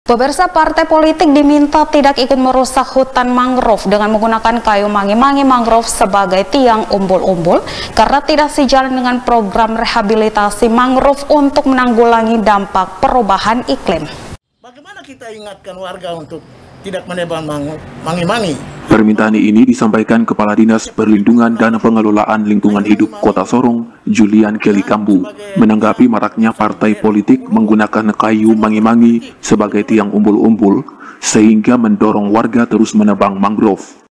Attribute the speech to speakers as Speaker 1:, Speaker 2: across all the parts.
Speaker 1: Pemirsa, partai politik diminta tidak ikut merusak hutan mangrove dengan menggunakan kayu mangi-mangi mangrove sebagai tiang umbul-umbul karena tidak sejalan dengan program rehabilitasi mangrove untuk menanggulangi dampak perubahan iklim.
Speaker 2: Bagaimana kita ingatkan warga untuk tidak menebang mangi-mangi?
Speaker 3: Permintaan ini disampaikan Kepala Dinas Perlindungan dan Pengelolaan Lingkungan Hidup Kota Sorong, Julian Kelly Kambu, menanggapi maraknya partai politik menggunakan kayu mangi-mangi sebagai tiang umbul-umbul sehingga mendorong warga terus menebang mangrove.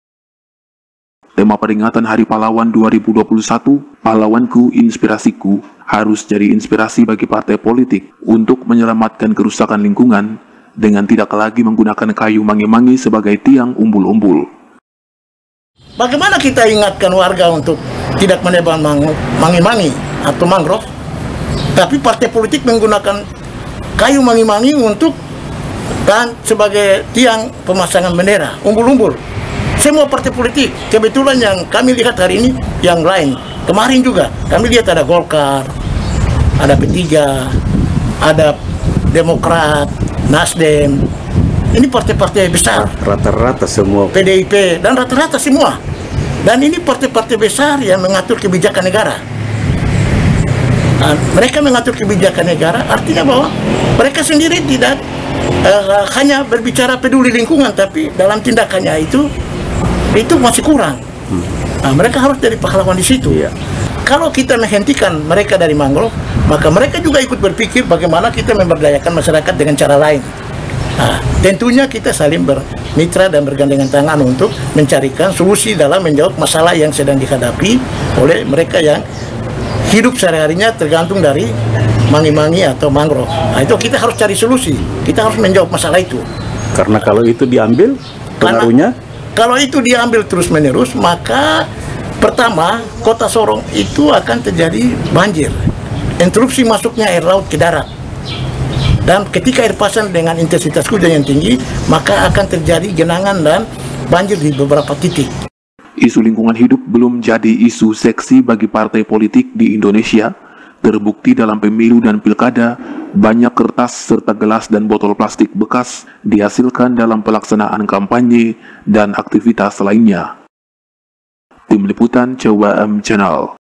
Speaker 3: Tema peringatan Hari Pahlawan 2021, Pahlawanku Inspirasiku, harus jadi inspirasi bagi partai politik untuk menyelamatkan kerusakan lingkungan dengan tidak lagi menggunakan kayu mangi-mangi sebagai tiang umbul-umbul.
Speaker 2: Bagaimana kita ingatkan warga untuk tidak menebang mangi-mangi atau mangrove, tapi partai politik menggunakan kayu mangi-mangi untuk dan sebagai tiang pemasangan bendera, umbul-umbul. Semua partai politik, kebetulan yang kami lihat hari ini yang lain. Kemarin juga kami lihat ada Golkar, ada P3, ada Demokrat, Nasdem. Ini partai-partai besar.
Speaker 4: Rata-rata semua.
Speaker 2: PDIP dan rata-rata semua. Dan ini partai-partai besar yang mengatur kebijakan negara. Nah, mereka mengatur kebijakan negara artinya bahwa mereka sendiri tidak hanya berbicara peduli lingkungan, tapi dalam tindakannya itu masih kurang. Nah, mereka harus jadi pahlawan di situ.
Speaker 4: Iya.
Speaker 2: Kalau kita menghentikan mereka dari mangrove, maka mereka juga ikut berpikir bagaimana kita memberdayakan masyarakat dengan cara lain. Nah, tentunya kita saling bermitra dan bergandengan tangan untuk mencarikan solusi dalam menjawab masalah yang sedang dihadapi oleh mereka yang hidup sehari-harinya tergantung dari mangi-mangi atau mangrove. Nah, itu kita harus cari solusi. Kita harus menjawab masalah itu.
Speaker 4: Karena kalau itu diambil, pengaruhnya?
Speaker 2: Kalau itu diambil terus-menerus, maka pertama, Kota Sorong itu akan terjadi banjir. Interupsi masuknya air laut ke darat. Dan ketika air pasang dengan intensitas hujan yang tinggi, maka akan terjadi genangan dan banjir di beberapa titik.
Speaker 3: Isu lingkungan hidup belum jadi isu seksi bagi partai politik di Indonesia. Terbukti dalam pemilu dan pilkada, banyak kertas serta gelas dan botol plastik bekas dihasilkan dalam pelaksanaan kampanye dan aktivitas lainnya. Tim Liputan CWM Channel.